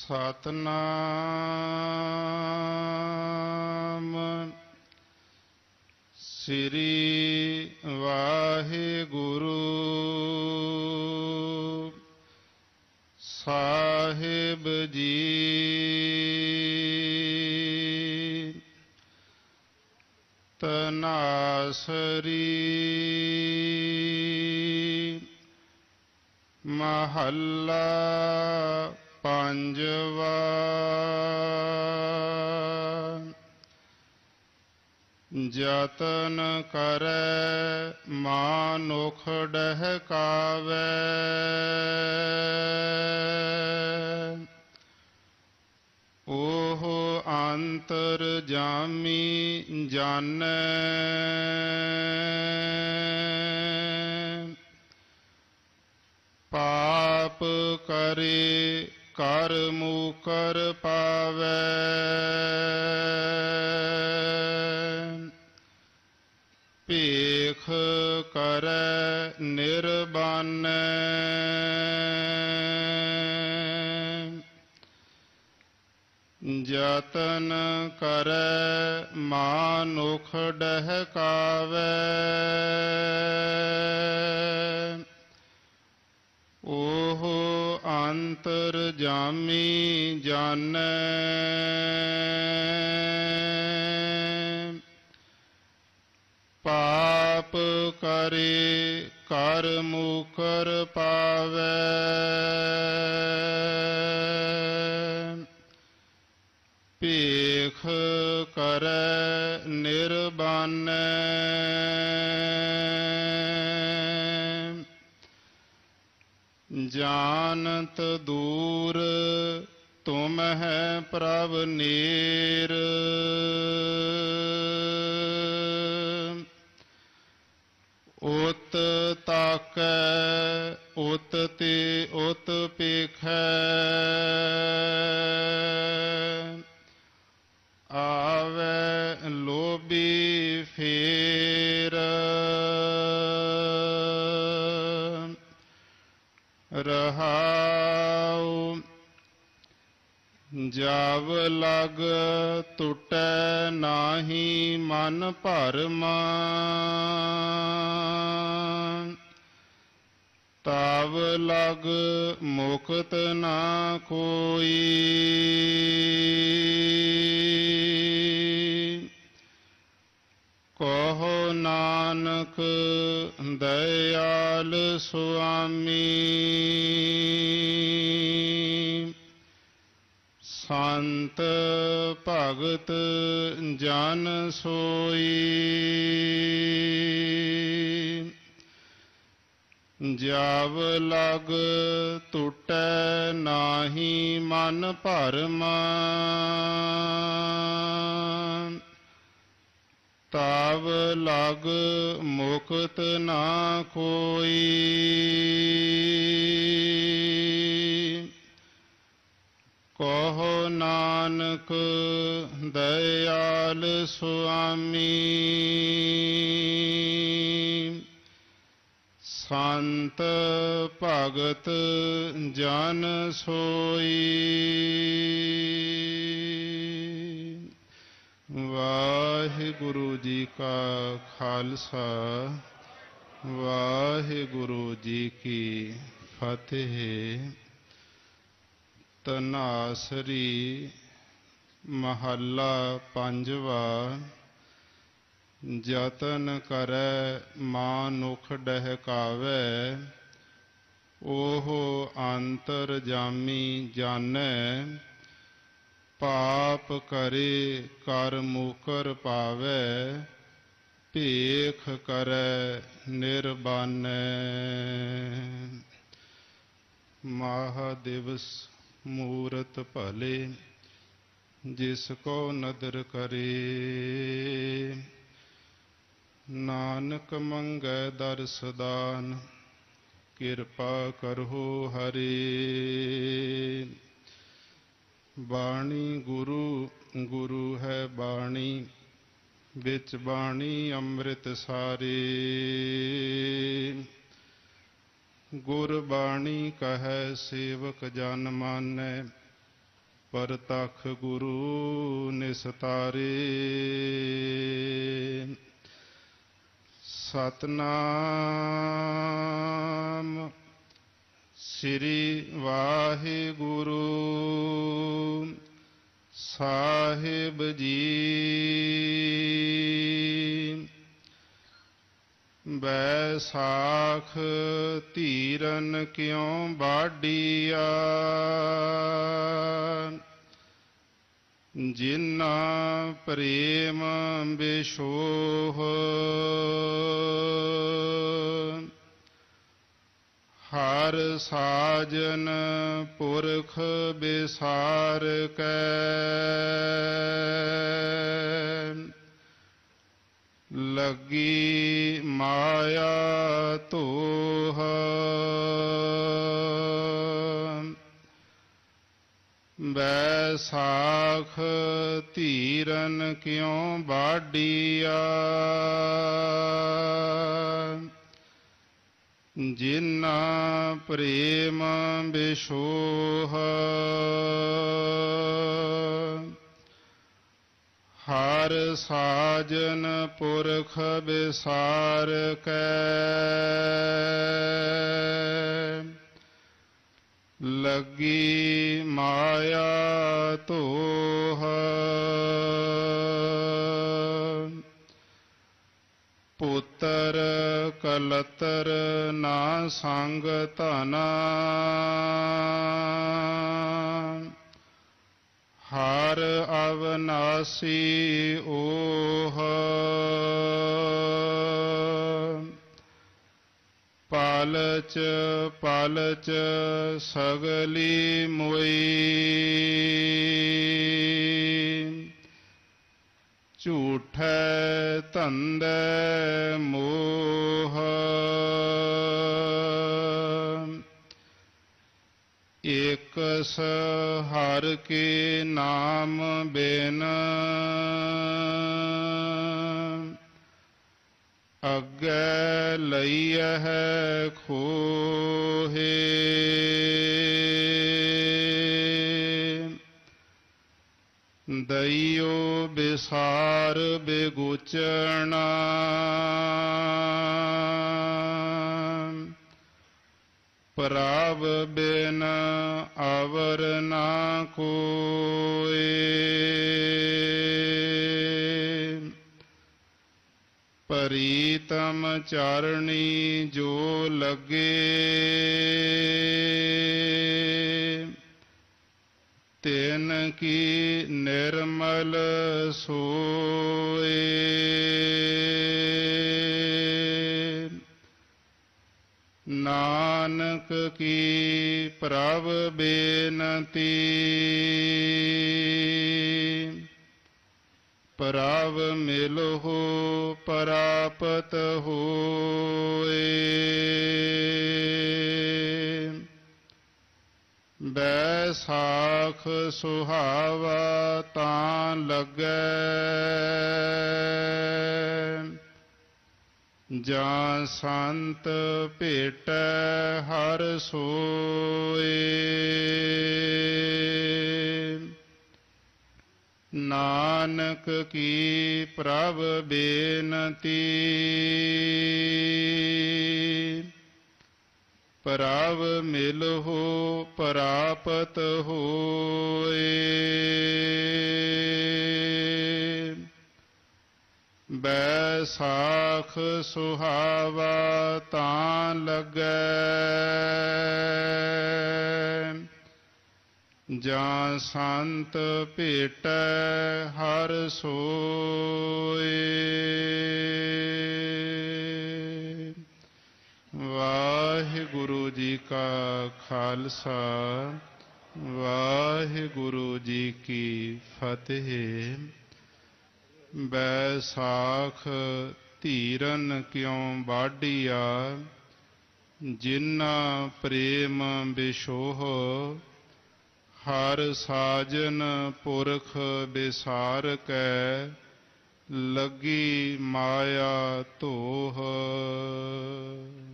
ਸਤਨਾਮ ਸ੍ਰੀ ਵਾਹਿਗੁਰੂ ਸਾਹਿਬ ਜੀ। ਤਨਾਸਰੀ ਮਹੱਲਾ ਪੰਜਵਾ। ਜਤਨ ਕਰੈ ਮਾਨੁਖ ਡਹਿਕਾਵੈ, ਉਹ ਅੰਤਰਜਾਮੀ ਜਾਣੈ। ਪਾਪ ਕਰੇ ਕਰ ਮੁਕਰ ਪਾਵੈ, ਭੇਖ ਕਰੈ ਨਿਰਬਾਨੈ। ਜਤਨ ਕਰੈ ਮਾਨੁਖ ਡਹਿਕਾਵੈ, ਉਹ ਅੰਤਰਜਾਮੀ ਜਾਣੈ। ਪਾਪ ਕਰੇ ਕਰ ਮੁਕਰ ਪਾਵੈ, ਭੇਖ ਕਰੈ ਨਿਰਬਾਨੈ। ਜਾਨਤ ਦੂਰ ਤੁਮਹਿ ਪ੍ਰਭ ਨੇਰ, ਉਤ ਤਾਕੈ ਉਤ ਤੇ ਉਤ ਪੇਖੈ। ਆਵੈ ਲੋਭੀ ਫੇਰ, ਰਹਾਉ ਜਬ ਲਗ ਟੁਟੈ ਨਾਹੀ ਮਨ ਭਰਮਾ, ਤਬ ਲਗ ਮੁਕਤ ਨਾ ਕੋਈ। ਕਹੋ ਨਾਨਕ ਦਇਆਲ ਸੁਆਮੀ, ਸੰਤ ਭਗਤ ਜਨ ਸੋਈ। ਜਬ ਲਗ ਟੁਟੈ ਨਾਹੀ ਮਨ ਭਰਮਾ, ਤਬ ਲਗ ਮੁਕਤ ਨਾ ਕੋਈ। ਕਹੋ ਨਾਨਕ ਦਇਆਲ ਸੁਆਮੀ, ਸੰਤ ਭਗਤ ਜਨ ਸੋਈ। ਵਾਹਿਗੁਰੂ ਜੀ ਕਾ ਖਾਲਸਾ, ਵਾਹਿਗੁਰੂ ਜੀ ਕੀ ਫਤਿਹ। ਤਨਾਸਰੀ ਮਹੱਲਾ ਪੰਜਵਾ। ਜਤਨ ਕਰੈ ਮਾਨੁਖ ਡਹਿਕਾਵੈ, ਉਹ ਅੰਤਰਜਾਮੀ ਜਾਣੈ। ਪਾਪ ਕਰੇ ਕਰ ਮੁਕਰ ਪਾਵੈ, ਭੇਖ ਕਰੈ ਨਿਰਬਾਨੈ। ਮਹਾਦਿਵਸ ਮੂਰਤ ਭਲੇ, ਜਿਸ ਕੋ ਨਦਰ ਕਰੇ। ਨਾਨਕ ਮੰਗੈ ਦਰਸ ਦਾਨ, ਕਿਰਪਾ ਕਰਹੁ ਹਰਿ। ਬਾਣੀ ਗੁਰੂ ਗੁਰੂ ਹੈ ਬਾਣੀ, ਵਿੱਚ ਬਾਣੀ ਅੰਮ੍ਰਿਤ ਸਾਰੇ। ਗੁਰਬਾਣੀ ਕਹੈ ਸੇਵਕ ਜਨ ਮਾਨੈ, ਪਰਤਖ ਗੁਰੂ ਨਿਸਤਾਰੇ। ਸਤਨਾਮ ਸ੍ਰੀ ਵਾਹਿਗੁਰੂ ਸਾਹਿਬ ਜੀ। ਬੈਸਾਖ ਧੀਰਨ ਕਿਉਂ ਵਾਢੀਆ, ਜਿਨਾ ਪ੍ਰੇਮ ਬਿਸ਼ੋਹ। ਹਰ ਸਾਜਨ ਪੁਰਖ ਬਿਸਾਰ ਕੈ, ਲੱਗੀ ਮਾਇਆ ਧੋਹ। ਬੈਸਾਖ ਧੀਰਨ ਕਿਉਂ ਵਾਢੀਆ, ਜਿਨਾ ਪ੍ਰੇਮ ਬਿਸ਼ੋਹ। ਹਰ ਸਾਜਨ ਪੁਰਖ ਬਿਸਾਰ ਕੈ, ਲੱਗੀ ਮਾਇਆ ਧੋਹ। ਪੁੱਤਰ ਕਲਤਰ ਨਾ ਸੰਗ ਧਨਾ, ਹਰ ਅਵਨਾਸੀ ਓਹ। ਪਾਲਚ ਪਾਲਚ ਸਗਲੀ ਮੋਈ, ਝੂਠੈ ਧੰਦੈ ਮੋਹ। ਏਕਸ ਹਰਿ ਕੇ ਨਾਮ ਬਿਨ, ਅੱਗੇ ਲਈਐ ਖੋਹੇ। ਦਈਓ ਬਿਸਾਰ ਬਿਗੁਚਣਾ, ਪ੍ਰਭ ਬਿਨ ਅਵਰ ਨਾ ਕੋਇ। ਪ੍ਰੀਤਮ ਚਾਰਣੀ ਜੋ ਲੱਗੇ, ਤਿਨ ਕੀ ਨਿਰਮਲ ਸੋਏ। ਨਾਨਕ ਕੀ ਪ੍ਰਭ ਬੇਨਤੀ, ਪ੍ਰਭ ਮਿਲਹੁ ਪ੍ਰਾਪਤ ਹੋਏ। ਬੈਸਾਖ ਸੁਹਾਵਾ ਤਾਂ ਲੱਗੈ, ਜਾਂ ਸੰਤ ਭੇਟੈ ਹਰ ਸੋਏ। ਨਾਨਕ ਕੀ ਪ੍ਰਭ ਬੇਨਤੀ, ਪ੍ਰਭ ਮਿਲਹੁ ਪ੍ਰਾਪਤ ਹੋਏ। ਬੈਸਾਖ ਸੁਹਾਵਾ ਤਾਂ ਲੱਗੈ, ਜਾਂ ਸੰਤ ਭੇਟੈ ਹਰ ਸੋਏ। ਵਾਹਿਗੁਰੂ ਜੀ ਕਾ ਖਾਲਸਾ, ਵਾਹਿਗੁਰੂ ਜੀ ਕੀ ਫਤਿਹ। ਬੈਸਾਖ ਧੀਰਨ ਕਿਉਂ ਵਾਢੀਆ, ਜਿਨਾ ਪ੍ਰੇਮ ਬਿਸ਼ੋਹ। ਹਰ ਸਾਜਨ ਪੁਰਖ ਬਿਸਾਰ ਕੈ, ਲੱਗੀ ਮਾਇਆ ਧੋਹ।